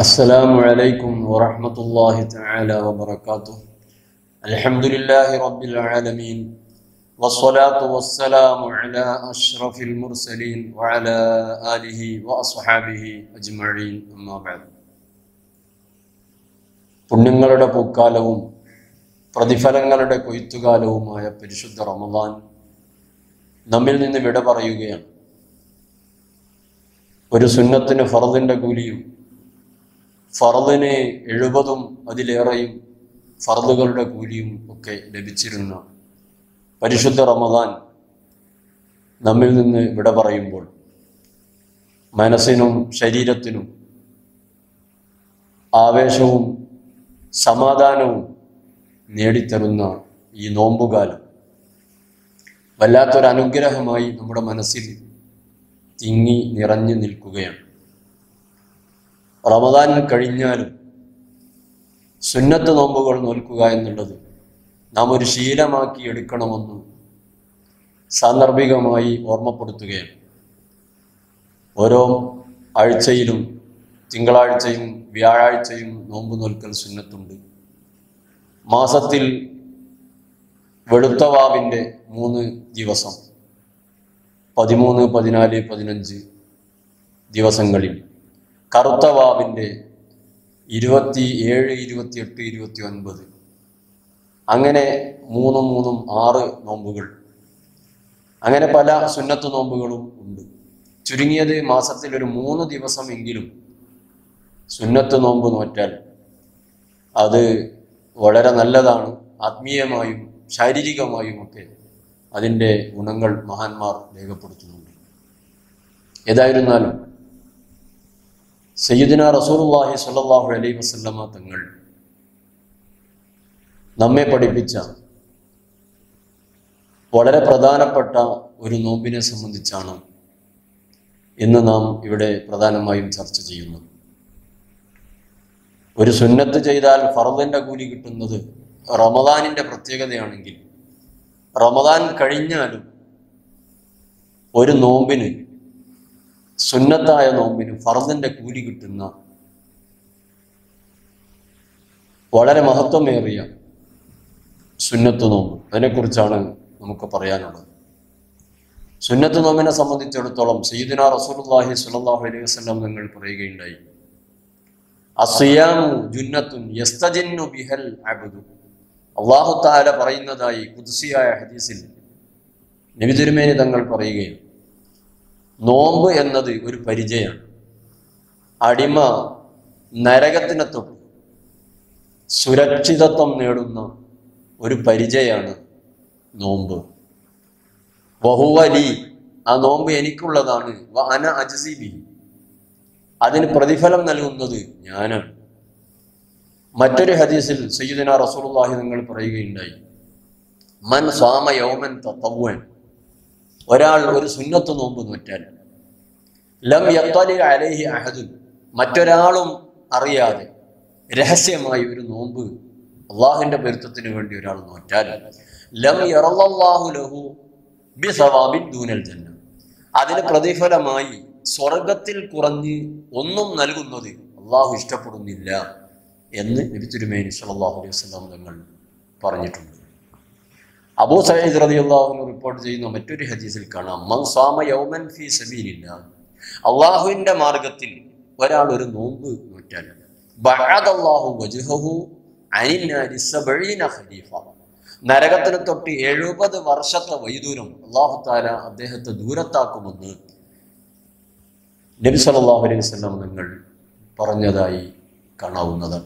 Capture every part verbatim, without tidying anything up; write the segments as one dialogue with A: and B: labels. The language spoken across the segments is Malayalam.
A: السلام عليكم ورحمة الله تعالى وبركاته. الحمد لله رب العالمين والصلاة والسلام على أشرف المرسلين وعلى آله وأصحابه أجمعين أما بعد. പുണ്യങ്ങളുടെ പൂക്കാലവും പ്രതിഫലങ്ങളുടെ കൊയ്ത്തുകാലവുമായ പരിശുദ്ധ റമദാൻ നമ്മിൽ നിന്ന് വിട പറയുകയാണ്. ഒരു സുന്നത്തിന് ഫർദിന്റെ കൂലിയും ഫർദിന് എഴുപതും അതിലേറെയും ഫർദുകളുടെ കൂലിയും ഒക്കെ ലഭിച്ചിരുന്ന പരിശുദ്ധ റമദാൻ നമ്മിൽ നിന്ന് വിട പറയുമ്പോൾ മനസ്സിനും ശരീരത്തിനും ആവേശവും സമാധാനവും നേടിത്തരുന്ന ഈ നോമ്പുകാലം വല്ലാത്തൊരനുഗ്രഹമായി നമ്മുടെ മനസ്സിൽ തിങ്ങി നിറഞ്ഞു നിൽക്കുകയാണ്. റമദാൻ കഴിഞ്ഞാലും സുന്നത്ത് നോമ്പുകൾ നോൽക്കുക എന്നുള്ളത് നാം ഒരു ശീലമാക്കി എടുക്കണമെന്ന് സാന്ദർഭികമായി ഓർമ്മപ്പെടുത്തുകയാണ്. ഓരോ ആഴ്ചയിലും തിങ്കളാഴ്ചയും വ്യാഴാഴ്ചയും നോമ്പ് നോൽക്കൽ സുന്നത്തുണ്ട്. മാസത്തിൽ വെളുത്തവാവിൻ്റെ മൂന്ന് ദിവസം പതിമൂന്ന് പതിനാല് പതിനഞ്ച് ദിവസങ്ങളിൽ, കറുത്ത വാവിൻ്റെ ഇരുപത്തി ഏഴ് ഇരുപത്തിയെട്ട് ഇരുപത്തി ഒൻപത്, അങ്ങനെ മൂന്നും മൂന്നും ആറ് നോമ്പുകൾ, അങ്ങനെ പല സുന്നത്ത് നോമ്പുകളും ഉണ്ട്. ചുരുങ്ങിയത് മാസത്തിൽ ഒരു മൂന്ന് ദിവസമെങ്കിലും സുന്നത്ത് നോമ്പ് നോറ്റാൽ അത് വളരെ നല്ലതാണ്. ആത്മീയമായും ശാരീരികമായും ഒക്കെ അതിൻ്റെ ഗുണങ്ങൾ മഹാന്മാർ രേഖപ്പെടുത്തുന്നുണ്ട്. ഏതായിരുന്നാലും സയ്യിദുനാ റസൂലുള്ളാഹി സ്വല്ലല്ലാഹു അലൈഹി വസല്ലമ തങ്ങൾ നമ്മെ പഠിപ്പിച്ച വളരെ പ്രധാനപ്പെട്ട ഒരു നോമ്പിനെ സംബന്ധിച്ചാണ് ഇന്ന് നാം ഇവിടെ പ്രധാനമായും ചർച്ച ചെയ്യുന്നത്. ഒരു സുന്നത്ത് ചെയ്താൽ ഫർദിന്റെ കൂലി കിട്ടുന്നത് റമദാനിന്റെ പ്രത്യേകതയാണെങ്കിൽ, റമദാൻ കഴിഞ്ഞാലും ഒരു നോമ്പിന്, സുന്നത്തായ നോമ്പിന് ഫർദിന്റെ കൂലി കിട്ടുന്ന വളരെ മഹത്വമേറിയ സുന്നത്ത് നോമ്പ്, അതിനെക്കുറിച്ചാണ് നമുക്ക് പറയാനുള്ളത്. സുന്നത്ത് നോമ്പിനെ സംബന്ധിച്ചിടത്തോളം സയ്യിദുനാ റസൂലുള്ളാഹി സ്വല്ലല്ലാഹു അലൈഹി വസല്ലം നിങ്ങൾ പറയുകയുണ്ടായി, അസ്സിയാമു ജുന്നത്തുൻ യസ്തജിന്നു ബിഹൽ അബ്ദു. അല്ലാഹു തആല പറയുന്നതായി ഖുദ്സിയായ ഹദീസിൽ നബി തിരുമേനി തങ്ങൾ പറയുകയും, നോമ്പ് എന്നത് ഒരു പരിചയമാണ്. അടിമ നരകത്തിനെ തൊട്ട് സുരക്ഷിതത്വം നേടുന്ന ഒരു പരിചയമാണ് നോമ്പ്. വഹുവലി, ആ നോമ്പ് എനിക്കുള്ളതാണ്. വ അന അജ്സി ബിഹി, അതിന് പ്രതിഫലം നൽകുന്നത് ഞാനാണ്. മറ്റൊരു ഹദീസിൽ സയ്യിദുനാ റസൂലുള്ളാഹി നിങ്ങൾ പറയുകയുണ്ടായി, മൻ സ്വാമ യൗമൻ തതവ്വുൻ, ഒരാൾ ഒരു സുന്നത്ത് നോമ്പ് നോറ്റാൽ, ലം യത്വലി അലൈഹി അഹദുൻ, മറ്റൊരാളും അറിയാതെ രഹസ്യമായി ഒരു നോമ്പ് അള്ളാഹുവിന്റെ പൊരുത്തത്തിന് വേണ്ടി ഒരാൾ നോറ്റാൽ, ലം യറല്ലാഹു ലഹു ബിസവാബിൻ ദൂനൽ ജന്ന, അതിന് പ്രതിഫലമായി സ്വർഗത്തിൽ കുറഞ്ഞ് ഒന്നും നൽകുന്നത് അള്ളാഹു ഇഷ്ടപ്പെടുന്നില്ല എന്ന് നബി തിരുമേനി സ്വല്ലല്ലാഹു അലൈഹി വസല്ലം തങ്ങൾ പറഞ്ഞിട്ടുണ്ട്. അബൂ സഈദ് റളിയല്ലാഹു അൻഹു റിപ്പോർട്ട് ചെയ്യുന്ന മറ്റൊരു ഹദീസിൽ കാണാം, മൻ സാമ യൗമൻ ഫീ സബീലില്ലാഹ്, അള്ളാഹുവിന്റെ മാർഗത്തിൽ ഒരാൾ ഒരു നോമ്പ് നോറ്റാൽ, ബഅദല്ലാഹു വജ്ഹഹു അനിൻ നാരി സബഈന ഖലീഫ, നരകത്തിന് തൊട്ട് എഴുപത് വർഷത്തെ വൈദൂരം അല്ലാഹു തആല അദ്ദേഹത്തെ ദൂരത്താക്കുമെന്ന് നബി സല്ലല്ലാഹു അലൈഹി വസല്ലം തങ്ങൾ പറഞ്ഞതായി കാണാവുന്നതാണ്.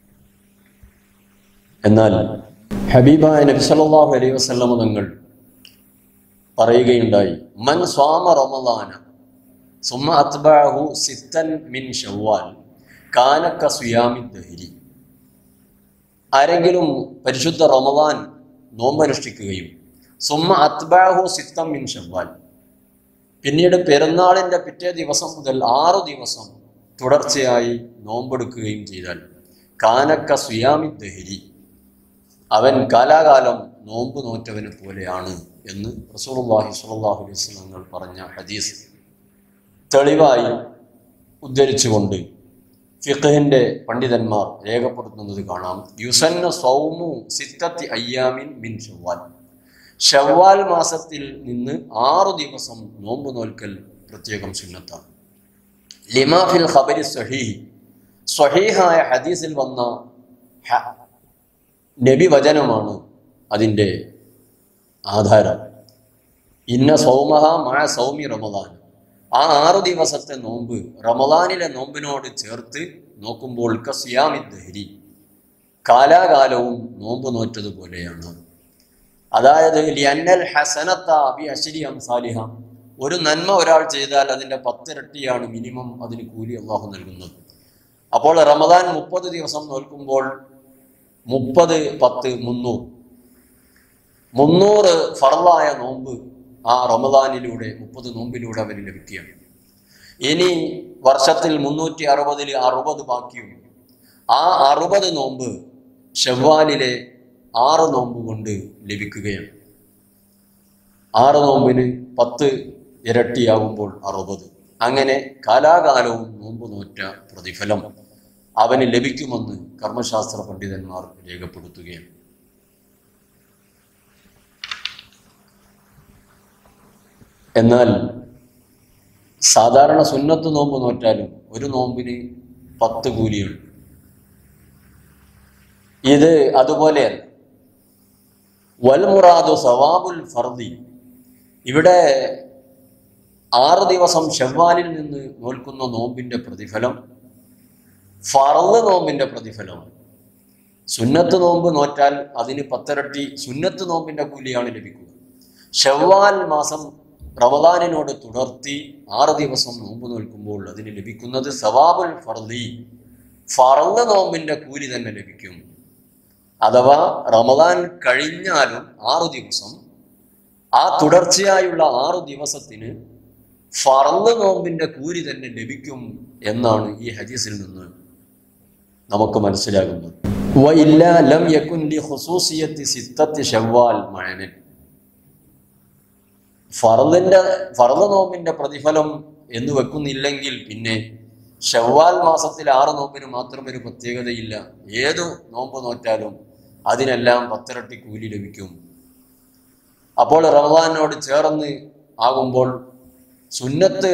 A: എന്നാൽ ഹബീബായ നബി സല്ലല്ലാഹു അലൈഹി വസല്ലം തങ്ങൾ പറയുകയുണ്ടായി, മൻ സ്വാമ റമളാന സുമ്മ അത്ബഅഹു സിത്തൻ മിൻ ശവ്വാൽ കാന കസിയാമി ദഹരി, ആരെങ്കിലും പരിശുദ്ധ റമളാൻ നോമ്പനുഷ്ഠിക്കുകയും സുമ്മ അത്ബഅഹു സിത്തൻ മിൻ ശവ്വാൽ, പിന്നീട് പെരുന്നാളിന്റെ പിറ്റേ ദിവസം മുതൽ ആറു ദിവസം തുടർച്ചയായി നോമ്പെടുക്കുകയും ചെയ്താൽ, കാനക്ക സുയാമി ദഹരി, അവൻ കാലാകാലം നോമ്പ് നോറ്റവനെ പോലെയാണ് എന്ന് റസൂലുള്ളാഹി സ്വല്ലല്ലാഹു അലൈഹി വസല്ലം പറഞ്ഞ ഹദീസ് തെളിവായി ഉദ്ധരിച്ചുകൊണ്ട് ഫിഖഹിന്റെ പണ്ഡിതന്മാർ രേഖപ്പെടുത്തുന്നത് കാണാം. യുസന്ന സൗമു സിത്തത്തി അയ്യാമിൻ മിൻ ഷവ്വാൽ. ഷവ്വാൽ മാസത്തിൽ നിന്ന് ആറു ദിവസം നോമ്പ് നോൽക്കൽ പ്രത്യേകം സുന്നത്താണ്. ലിമാ ഫിൽ ഖബരി സ്വഹീഹ്, സ്വഹീഹായ ഹദീസിൽ വന്ന നബി വചനമാണ് അതിൻ്റെ ആധാരം. ഇന്ന സൗമഹ മഅ സൗമി റമദാൻ. ആ ആറു ദിവസത്തെ നോമ്പ് റമദാനിലെ നോമ്പിനോട് ചേർത്ത് നോക്കുമ്പോൾ കസിയാമി ദഹരി, കാലാകാലവും നോമ്പ് നോറ്റതുപോലെയാണ്. അതായത് ലിയന്നൽ ഹസനത ബി അശ്രി അംസാലിഹ, ഒരു നന്മ ഒരാൾ ചെയ്താൽ അതിൻ്റെ പത്തിരട്ടിയാണ് മിനിമം അതിന് കൂലി അള്ളാഹു നൽകുന്നത്. അപ്പോൾ റമദാൻ മുപ്പത് ദിവസം നോൽക്കുമ്പോൾ മുപ്പത് പത്ത് മുന്നൂറ് മുന്നൂറ് ഫർളായ നോമ്പ് ആ റമദാനിലൂടെ മുപ്പത് നോമ്പിലൂടെ അവന് ലഭിക്കുകയാണ്. ഇനി വർഷത്തിൽ മുന്നൂറ്റി അറുപതിൽ അറുപത് ബാക്കിയുണ്ട്. ആ അറുപത് നോമ്പ് ഷവ്വാലിലെ ആറ് നോമ്പ് കൊണ്ട് ലഭിക്കുകയാണ്. ആറ് നോമ്പിന് പത്ത് ഇരട്ടിയാകുമ്പോൾ അറുപത്. അങ്ങനെ കാലാകാലവും നോമ്പ് നോറ്റ പ്രതിഫലം അവന് ലഭിക്കുമെന്ന് കർമ്മശാസ്ത്ര പണ്ഡിതന്മാർ രേഖപ്പെടുത്തുകയാണ്. എന്നാൽ സാധാരണ സുന്നത്ത് നോമ്പ് നോറ്റാലും ഒരു നോമ്പിന് പത്ത് കൂലിയുണ്ട്. ഇത് അതുപോലെയല്ല. വൽ മുറാദു സവാബുൽ ഫർദി. ഇവിടെ ആറ് ദിവസം ഷവ്വാലിൽ നിന്ന് നോൽക്കുന്ന നോമ്പിൻ്റെ പ്രതിഫലം ഫർള് നോമ്പിൻ്റെ പ്രതിഫലമാണ്. സുന്നത്ത് നോമ്പ് നോറ്റാൽ അതിന് പത്തിരട്ടി സുന്നത്ത് നോമ്പിൻ്റെ കൂലിയാണ് ലഭിക്കുക. ഷവ്വാൽ മാസം റമദാനിനോട് തുടർത്തി ആറ് ദിവസം നോമ്പ് നോൽക്കുമ്പോൾ അതിന് ലഭിക്കുന്നത് സവാബുൽ ഫർളി, ഫർള് നോമ്പിൻ്റെ കൂലി തന്നെ ലഭിക്കും. അഥവാ റമദാൻ കഴിഞ്ഞാലും ആറു ദിവസം ആ തുടർച്ചയായുള്ള ആറു ദിവസത്തിന് ഫർള് നോമ്പിൻ്റെ കൂലി തന്നെ ലഭിക്കും എന്നാണ് ഈ ഹദീസിൽ നിന്ന് നമുക്ക് മനസ്സിലാകുന്നത്. വഇല്ല ലം യകുൻ ലി ഖുസൂസിയത്തി സിത്തത്തി ശവ്വാൽ മഅനൻ. ഫർളിന്റെ ഫർള് നോമ്പിന്റെ പ്രതിഫലം എന്ന് വെക്കുന്നില്ലെങ്കിൽ പിന്നെ ശവ്വാൽ മാസത്തിൽ ആറ് നോമ്പിന് മാത്രം ഒരു പ്രത്യേകതയില്ല. ഏതു നോമ്പ് നോറ്റാലും അതിനെല്ലാം പത്തിരട്ടി കൂലി ലഭിക്കും. അപ്പോൾ റമദാനോട് ചേർന്ന് ആകുമ്പോൾ സുന്നത്ത്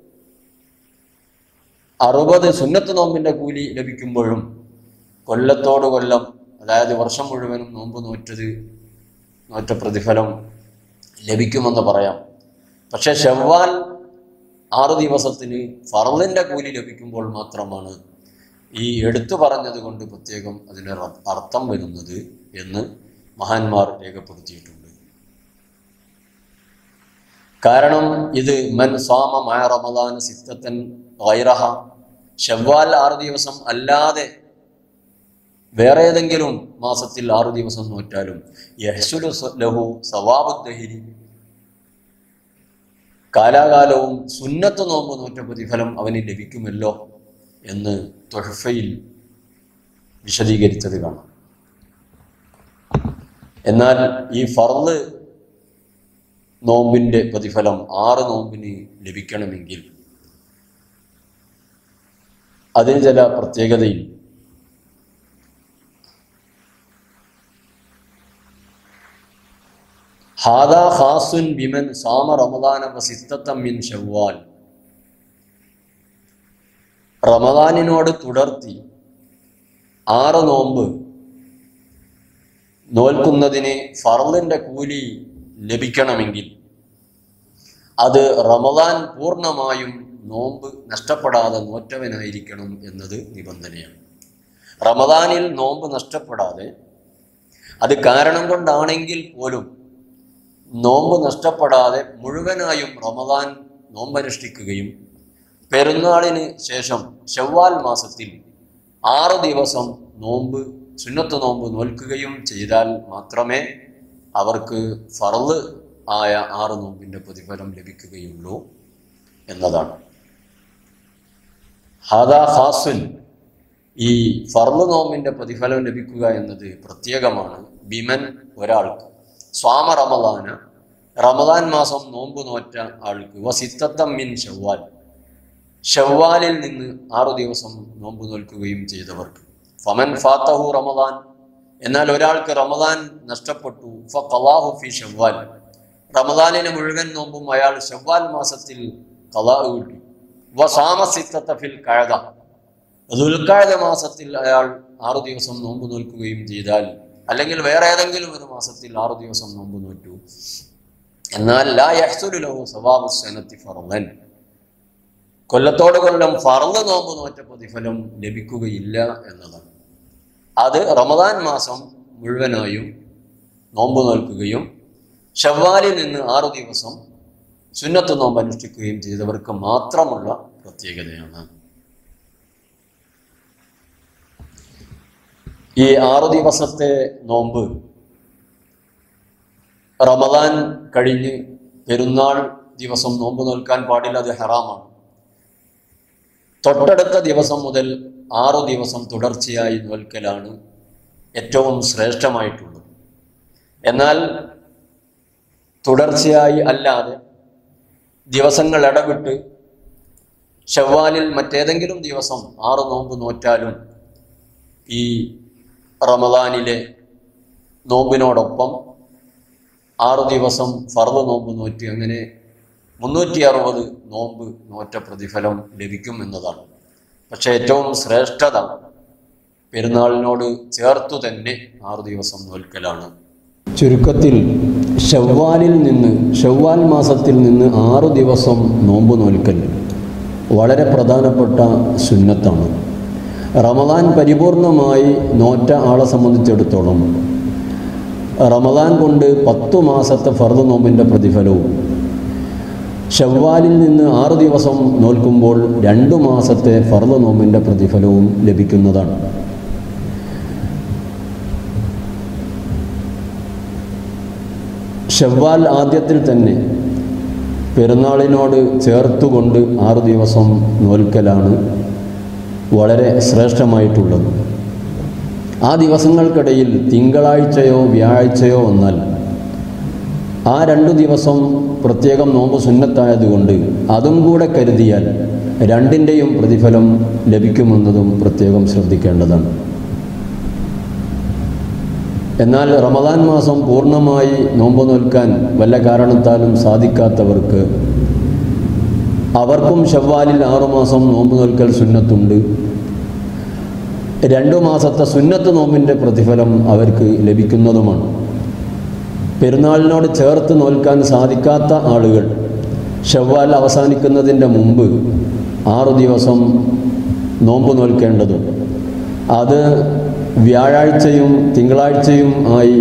A: അറുപത് സുന്നത്ത് നോമ്പിന്റെ കൂലി ലഭിക്കുമ്പോഴും കൊല്ലത്തോട് കൊല്ലം, അതായത് വർഷം മുഴുവനും നോമ്പ് നോറ്റത് നോറ്റ പ്രതിഫലം ലഭിക്കുമെന്ന് പറയാം. പക്ഷെ ശവ്വാൽ ആറു ദിവസത്തിന് ഫർളിന്റെ കൂലി ലഭിക്കുമ്പോൾ മാത്രമാണ് ഈ എടുത്തു പറഞ്ഞത് കൊണ്ട് പ്രത്യേകം അതിന് അർത്ഥം വരുന്നത് എന്ന് മഹാന്മാർ രേഖപ്പെടുത്തിയിട്ടുണ്ട്. കാരണം ഇത് മൻ സ്വാമ മഅ റമദാൻ സിത്തത്തൻ ഗൈറഹ, ശവ്വാൽ ആറ് ദിവസം അല്ലാതെ വേറെ ഏതെങ്കിലും മാസത്തിൽ ആറു ദിവസം നോറ്റാലും യഹ്സുലു ലഹു സവാബു ദഹരി, കാലാകാലവും സുന്നത്ത് നോമ്പ് നോറ്റ പ്രതിഫലം അവന് ലഭിക്കുമല്ലോ എന്ന് തുഹഫയിൽ വിശദീകരിച്ചത് കാണാം. എന്നാൽ ഈ ഫർള് നോമ്പിൻ്റെ പ്രതിഫലം ആറ് നോമ്പിന് ലഭിക്കണമെങ്കിൽ അതിന് ചില പ്രത്യേകതയിൽ ഹാദാ ഖാസുൻ ബിമൻ സാമ റമദാന വസിത്തത്തം മിൻ ശവ്വാൽ. റമദാനിനോട് തുടർത്തി ആറ് നോമ്പ് നോൽക്കുന്നതിന് ഫർളിന്റെ കൂലി ലഭിക്കണമെങ്കിൽ അത് റമദാൻ പൂർണ്ണമായും നോമ്പ് നഷ്ടപ്പെടാതെ നോറ്റവനായിരിക്കണം എന്നത് നിബന്ധനയാണ്. റമദാനിൽ നോമ്പ് നഷ്ടപ്പെടാതെ, അത് കാരണം കൊണ്ടാണെങ്കിൽ പോലും നോമ്പ് നഷ്ടപ്പെടാതെ മുഴുവനായും റമദാൻ നോമ്പനുഷ്ഠിക്കുകയും പെരുന്നാളിന് ശേഷം ശവ്വാൽ മാസത്തിൽ ആറ് ദിവസം നോമ്പ് സുന്നത്ത് നോമ്പ് നോൽക്കുകയും ചെയ്താൽ മാത്രമേ അവർക്ക് ഫർള് ആയ ആറ് നോമ്പിൻ്റെ പ്രതിഫലം ലഭിക്കുകയുള്ളൂ എന്നതാണ്. ഹാദാ ഖാസുൻ, ഈ ഫർള് നോമ്പിൻ്റെ പ്രതിഫലം ലഭിക്കുക എന്നത് പ്രത്യേകമാണ്. ബിമൻ, ഒരാൾക്ക്, സ്വാമ റമദാന, റമദാൻ മാസം നോമ്പ് നോറ്റ ആൾക്ക്, വസിത്തത്തം മിൻ ശവ്വാൽ, ഷവ്വാലിൽ നിന്ന് ആറു ദിവസം നോമ്പ് നോൽക്കുകയും ചെയ്തവർക്ക്. ഫമൻ ഫാത്തഹു റമദാൻ, എന്നാൽ ഒരാൾക്ക് റമദാൻ നഷ്ടപ്പെട്ടു, ഫഖളാഹു ഫി ഷവ്വാൽ, റമദാനിന് മുഴുവൻ നോമ്പും അയാൾ ഷവ്വാൽ മാസത്തിൽ ഖളാ കിട്ടി. വസാമ സിത്തത ഫിൽ ഖഅദ, ദുൽഖഅദ മാസത്തിൽ അയാൾ ആറു ദിവസം നോമ്പ് നോൽക്കുകയും ചെയ്താൽ, അല്ലെങ്കിൽ വേറെ ഏതെങ്കിലും ഒരു മാസത്തിൽ ആറു ദിവസം നോമ്പ് നോറ്റു, എന്നാൽ ലാ യഹ്സുലു ലഹു സവാബു സനത്തി ഫർളൻ, കൊല്ലത്തോട് കൊല്ലം ഫർള് നോമ്പ് നോറ്റ പ്രതിഫലം ലഭിക്കുകയില്ല എന്നതാണ്. അത് റമദാൻ മാസം മുഴുവനായും നോമ്പ് നോൽക്കുകയും ഷവ്വാലിൽ നിന്ന് ആറു ദിവസം സുന്നത്ത് നോമ്പ് അനുഷ്ഠിക്കുകയും ചെയ്തവർക്ക് മാത്രമുള്ള പ്രത്യേകതയാണ്. ഈ ആറു ദിവസത്തെ നോമ്പ് റമദാൻ കഴിഞ്ഞ് പെരുന്നാൾ ദിവസം നോമ്പ് നോൽക്കാൻ പാടില്ല, അത് ഹറാമാണ്. തൊട്ടടുത്ത ദിവസം മുതൽ ആറു ദിവസം തുടർച്ചയായി നോൽക്കലാണ് ഏറ്റവും ശ്രേഷ്ഠമായിട്ടുള്ളത്. എന്നാൽ തുടർച്ചയായി അല്ലാതെ ദിവസങ്ങൾ ഇടവിട്ട് ഷവ്വാലിൽ മറ്റേതെങ്കിലും ദിവസം ആറ് നോമ്പ് നോറ്റാലും ഈ റമദാനിലെ നോമ്പിനോടൊപ്പം ആറു ദിവസം ഫർദ് നോമ്പ് നോറ്റി അങ്ങനെ മുന്നൂറ്റി അറുപത് നോമ്പ് നോറ്റ പ്രതിഫലം ലഭിക്കും എന്നതാണ്. പക്ഷെ ഏറ്റവും ശ്രേഷ്ഠത പെരുന്നാളിനോട് ചേർത്തു തന്നെ ആറു ദിവസം നോൽക്കലാണ്. ചുരുക്കത്തിൽ ഷവ്വാലിൽ നിന്ന് ഷവ്വാൽ മാസത്തിൽ നിന്ന് ആറു ദിവസം നോമ്പ് നോൽക്കൽ വളരെ പ്രധാനപ്പെട്ട സുന്നത്താണ്. റമദാൻ പരിപൂർണമായി നോറ്റ ആളെ സംബന്ധിച്ചിടത്തോളം റമദാൻ കൊണ്ട് പത്തു മാസത്തെ ഫർദ് നോമ്പിൻ്റെ പ്രതിഫലവും ഷവ്വാലിൽ നിന്ന് ആറു ദിവസം നോൽക്കുമ്പോൾ രണ്ടു മാസത്തെ ഫർദ് നോമ്പിൻ്റെ പ്രതിഫലവും ലഭിക്കുന്നതാണ്. ഷവ്വാൽ ആദ്യത്തിൽ തന്നെ പെരുന്നാളിനോട് ചേർത്തുകൊണ്ട് ആറു ദിവസം നോൽക്കലാണ് വളരെ ശ്രേഷ്ഠമായിട്ടുള്ളത്. ആ ദിവസങ്ങൾക്കിടയിൽ തിങ്കളാഴ്ചയോ വ്യാഴാഴ്ചയോ വന്നാൽ ആ രണ്ടു ദിവസം പ്രത്യേകം നോമ്പ് സുന്നത്തായതുകൊണ്ട് അതും കൂടെ കരുതിയാൽ രണ്ടിൻ്റെയും പ്രതിഫലം ലഭിക്കുമെന്നതും പ്രത്യേകം ശ്രദ്ധിക്കേണ്ടതാണ്. എന്നാൽ റമദാൻ മാസം പൂർണ്ണമായി നോമ്പ് നോൽക്കാൻ വല്ല കാരണത്താലും സാധിക്കാത്തവർക്ക് അവർക്കും ഷവ്വാലിൽ ആറുമാസം നോമ്പ് നോൽക്കൽ സുന്നത്തുണ്ട്. രണ്ടു മാസത്തെ സുന്നത്ത് നോമ്പിൻ്റെ പ്രതിഫലം അവർക്ക് ലഭിക്കുന്നതുമാണ്. പെരുന്നാളിനോട് ചേർത്ത് നോൽക്കാൻ സാധിക്കാത്ത ആളുകൾ ഷവ്വാൽ അവസാനിക്കുന്നതിൻ്റെ മുമ്പ് ആറു ദിവസം നോമ്പ് നോൽക്കേണ്ടതും അത് വ്യാഴാഴ്ചയും തിങ്കളാഴ്ചയും ആയി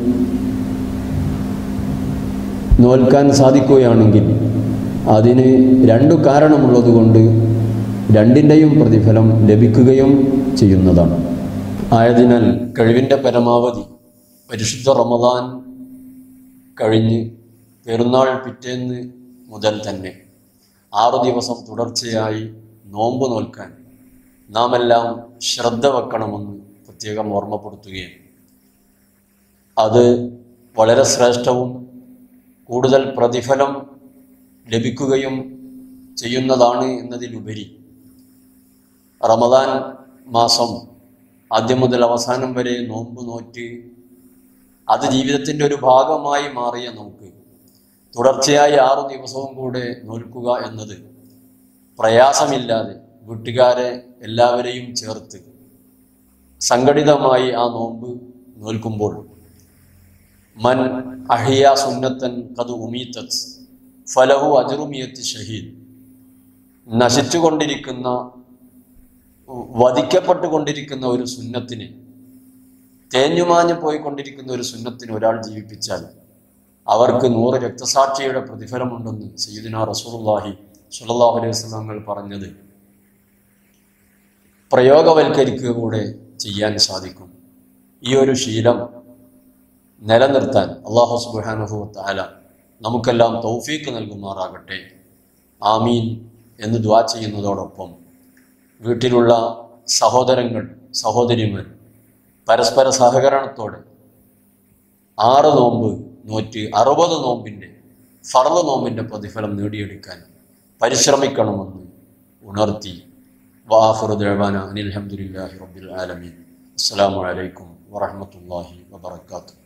A: നോൽക്കാൻ സാധിക്കുകയാണെങ്കിൽ അതിന് രണ്ടു കാരണമുള്ളതുകൊണ്ട് രണ്ടിൻ്റെയും പ്രതിഫലം ലഭിക്കുകയും ചെയ്യുന്നതാണ്. ആയതിനാൽ കഴിവിൻ്റെ പരമാവധി പരിശുദ്ധ റമദാൻ കഴിഞ്ഞ് പെരുന്നാൾ പിറ്റേന്ന് മുതൽ തന്നെ ആറു ദിവസം തുടർച്ചയായി നോമ്പ് നോൽക്കാൻ നാം എല്ലാം ശ്രദ്ധ വെക്കണമെന്ന് പ്രത്യേകം ഓർമ്മപ്പെടുത്തുകയാണ്. അത് വളരെ ശ്രേഷ്ഠവും കൂടുതൽ പ്രതിഫലം ലഭിക്കുകയും ചെയ്യുന്നതാണ് എന്നതിലുപരി റമദാൻ മാസം ആദ്യം മുതൽ അവസാനം വരെ നോമ്പ് നോറ്റ് അത് ജീവിതത്തിൻ്റെ ഒരു ഭാഗമായി മാറിയ നമുക്ക് തുടർച്ചയായി ആറു ദിവസവും കൂടെ നോൽക്കുക എന്നത് പ്രയാസമില്ലാതെ വീട്ടുകാരെ എല്ലാവരെയും ചേർത്ത് സംഘടിതമായി ആ നോമ്പ് നോൽക്കുമ്പോൾ മൻ അഹിയ സുന്നത്തൻ ഖദ് ഉമീതത് ഫലഹു അജ്റുമിയത്ത് ഷഹീദ്, നശിച്ചുകൊണ്ടിരിക്കുന്ന വധിക്കപ്പെട്ടുകൊണ്ടിരിക്കുന്ന ഒരു സുന്നത്തിന്, തേഞ്ഞുമാഞ്ഞു പോയിക്കൊണ്ടിരിക്കുന്ന ഒരു സുന്നത്തിന് ഒരാൾ ജീവിപ്പിച്ചാൽ അവർക്ക് നൂറ് രക്തസാക്ഷിയുടെ പ്രതിഫലമുണ്ടെന്ന് സയ്യിദുനാ റസൂലുള്ളാഹി സ്വല്ലല്ലാഹു അലൈഹി വസല്ലം പറഞ്ഞത് പ്രയോഗവൽക്കരിക്കുക കൂടെ ചെയ്യാൻ സാധിക്കും. ഈ ഒരു ശീലം നിലനിർത്താൻ അല്ലാഹു സുബ്ഹാനഹു വ തആല നമുക്കെല്ലാം തൗഫീഖ് നൽകുമാറാകട്ടെ. ആമീൻ എന്ന് ദുആ ചെയ്യുന്നതോടൊപ്പം വീട്ടിലുള്ള സഹോദരങ്ങൾ സഹോദരിമാർ പരസ്പര സഹകരണത്തോടെ ആറ് നോമ്പ് നോറ്റ് അറുപത് നോമ്പിൻ്റെ ഫർദ് നോമ്പിൻ്റെ പ്രതിഫലം നേടിയെടുക്കാൻ പരിശ്രമിക്കണമെന്ന് ഉണർത്തി. വആഖിറു ദഅവാന അനിൽ ഹംദുലില്ലാഹി റബ്ബിൽ ആലമീൻ. അസ്സലാമു അലൈക്കും വറഹ്മത്തുള്ളാഹി വബറകാതുഹു.